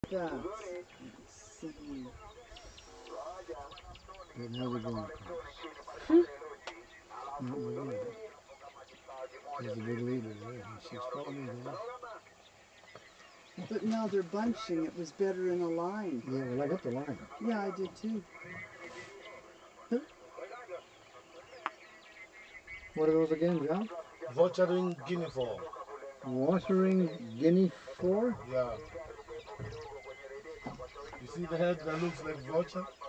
That's, let's see. And now they're going across. Not the leader. There's the big leader there. And she's follow me, Dad. But now they're bunching. It was better in a line. Yeah, well, I got the line. Yeah, I did too. What are those again, John? Watering guinea fowl. Watering guinea fowl? Yeah. You see the head that looks like vulture?